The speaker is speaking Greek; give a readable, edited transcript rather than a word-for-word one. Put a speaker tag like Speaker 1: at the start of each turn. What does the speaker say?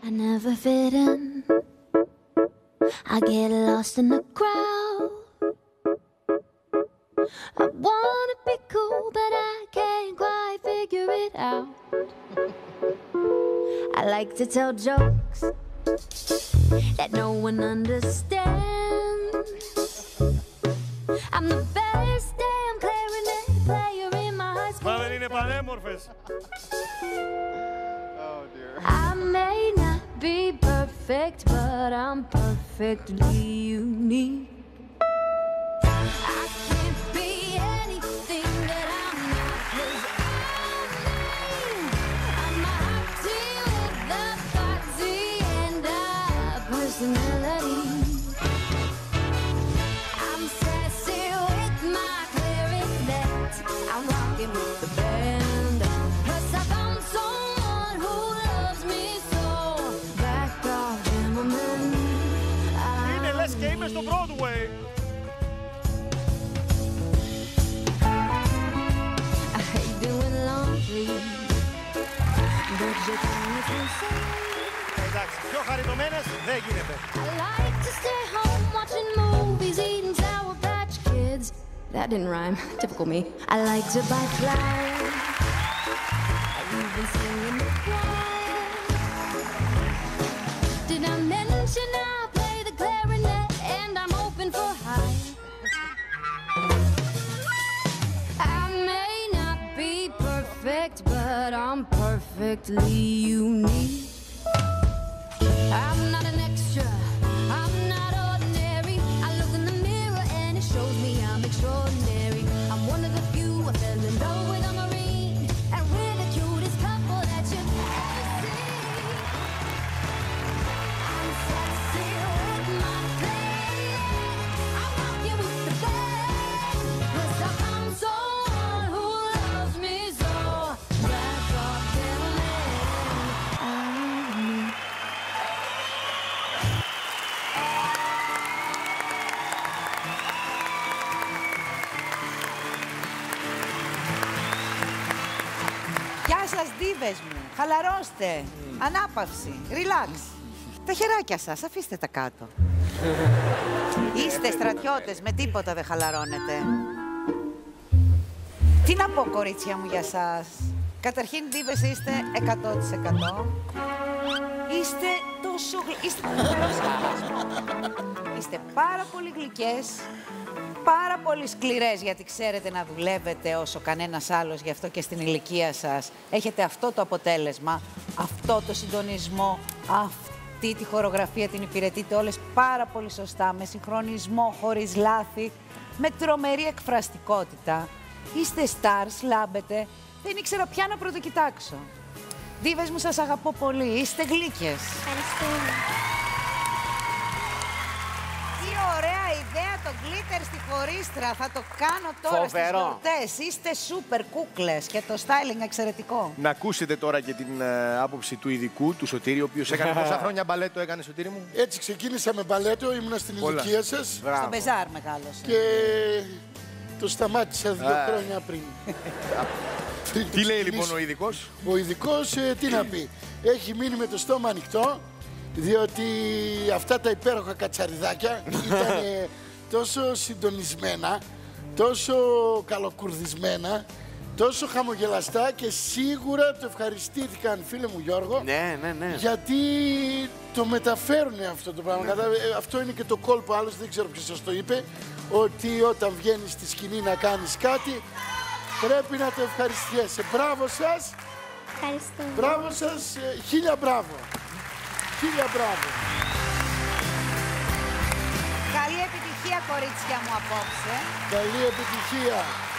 Speaker 1: I never fit in. I get lost in the crowd. I wanna be cool, but I can't quite figure it out. I like to tell jokes that no one understands. I'm the best damn clarinet player in my high school.
Speaker 2: Μα δεν είναι πανέμορφες.
Speaker 1: I may not be perfect, but I'm perfectly unique. I can't be anything that I'm not, 'cause I'm me. I'm a hearty with a body and a personality. I'm sassy with my clarinet. I'm rocking with the band. Plus I found someone who loves me so. Back off, gentlemen.
Speaker 2: Είναι λες και είμαι στο Broadway.
Speaker 1: I hate doing laundry, but you can't say.
Speaker 2: Εντάξει, πιο χαριτωμένες δεν γίνεται.
Speaker 1: I like to stay home watching movies, eating Sour Patch Kids. That didn't rhyme. Typical me. I like to buy flowers. I've even sing in the choir. Did I mention I play the clarinet and I'm open for hire? I may not be perfect, but I'm perfectly unique. I'm not an extra, I'm not ordinary. I look in the mirror and it shows me I'm extraordinary. I'm one of the few I fell in love with a Marine, and we're the cutest couple that you've ever seen. I'm sassy with my clarinet. I'm rocking with the band. Plus I found someone who loves me so. Back off, gentlemen. I'm me.
Speaker 3: Γεια σας, δίβες μου. Χαλαρώστε. Ανάπαυση. Relax. Τα χεράκια σας, αφήστε τα κάτω. Είστε στρατιώτες, με τίποτα δεν χαλαρώνετε. Τι να πω, κορίτσια μου, για σας. Καταρχήν, δίβες είστε 100%. Είστε τόσο είστε πάρα πολύ γλυκές, πάρα πολύ σκληρές, γιατί ξέρετε να δουλεύετε όσο κανένας άλλος, γι' αυτό και στην ηλικία σας έχετε αυτό το αποτέλεσμα, αυτό το συντονισμό, αυτή τη χορογραφία την υπηρετείτε όλες πάρα πολύ σωστά, με συγχρονισμό, χωρίς λάθη, με τρομερή εκφραστικότητα. Είστε stars, λάμπετε, δεν ήξερα πια να πρωτοκοιτάξω. Δίβες μου, σας αγαπώ πολύ, είστε γλύκες.
Speaker 1: Ευχαριστούμε.
Speaker 3: Τι ωραία ιδέα το γκλίτερ στη χωρίστρα. Θα το κάνω τώρα στις γιορτές. Είστε σούπερ κούκλες και το styling εξαιρετικό.
Speaker 2: Να ακούσετε τώρα και την άποψη του ειδικού, του Σωτήρη, ο οποίος έκανε πόσα χρόνια μπαλέτο έκανε, Σωτήρη μου?
Speaker 4: Έτσι ξεκίνησα με μπαλέτο, ήμουνα στην ηλικία σας.
Speaker 3: Στο Μπεζάρ μεγάλωσε.
Speaker 4: Και το σταμάτησα 2 χρόνια πριν.
Speaker 2: Τι λέει λοιπόν ο ειδικός?
Speaker 4: Ο ειδικός, τι να πει, έχει μείνει με το στόμα ανοιχτό, διότι αυτά τα υπέροχα κατσαριδάκια ήταν τόσο συντονισμένα, τόσο καλοκουρδισμένα, τόσο χαμογελαστά και σίγουρα το ευχαριστήθηκαν, φίλε μου Γιώργο,
Speaker 5: ναι.
Speaker 4: γιατί το μεταφέρουν αυτό το πράγμα. Αυτό είναι και το κόλπο, άλλος δεν ξέρω ποιος σας το είπε, ότι όταν βγαίνεις στη σκηνή να κάνεις κάτι, πρέπει να το ευχαριστιέσαι. Μπράβο σας.
Speaker 1: Ευχαριστώ.
Speaker 4: Μπράβο σας. 1000 μπράβο. 1000 μπράβο.
Speaker 3: Καλή επιτυχία, κορίτσια μου, απόψε.
Speaker 4: Καλή επιτυχία.